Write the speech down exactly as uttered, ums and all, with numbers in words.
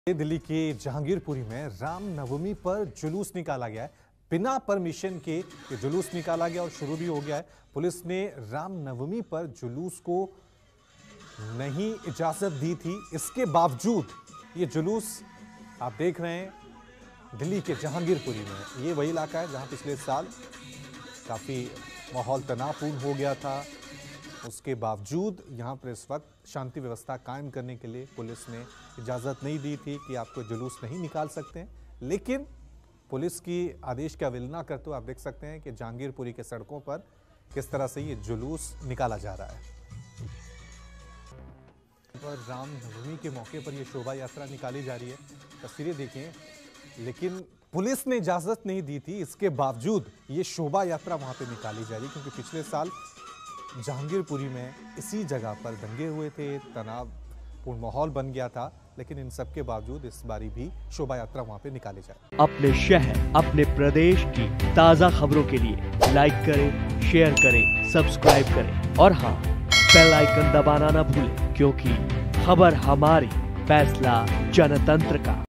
दिल्ली के जहांगीरपुरी में रामनवमी पर जुलूस निकाला गया है। बिना परमिशन के ये जुलूस निकाला गया और शुरू भी हो गया है। पुलिस ने रामनवमी पर जुलूस को नहीं इजाजत दी थी, इसके बावजूद ये जुलूस आप देख रहे हैं दिल्ली के जहांगीरपुरी में। ये वही इलाका है जहां पिछले साल काफी माहौल तनावपूर्ण हो गया था। उसके बावजूद यहाँ पर इस वक्त शांति व्यवस्था कायम करने के लिए पुलिस ने इजाज़त नहीं दी थी कि आपको जुलूस नहीं निकाल सकते हैं, लेकिन पुलिस की आदेश की अवहेलना करते हुए आप देख सकते हैं कि जहांगीरपुरी के सड़कों पर किस तरह से ये जुलूस निकाला जा रहा है। पर रामनवमी के मौके पर यह शोभा यात्रा निकाली जा रही है, तस्वीरें देखें, लेकिन पुलिस ने इजाज़त नहीं दी थी, इसके बावजूद ये शोभा यात्रा वहाँ पर निकाली जा रही है। क्योंकि पिछले साल जहांगीरपुरी में इसी जगह पर दंगे हुए थे, तनावपूर्ण माहौल बन गया था, लेकिन इन सब के बावजूद इस बारी भी शोभा यात्रा वहां पे निकाली जाए। अपने शहर, अपने प्रदेश की ताज़ा खबरों के लिए लाइक करें, शेयर करें, सब्सक्राइब करें और हाँ, बेल आइकन दबाना ना भूलें, क्योंकि खबर हमारी, फैसला जनतंत्र का।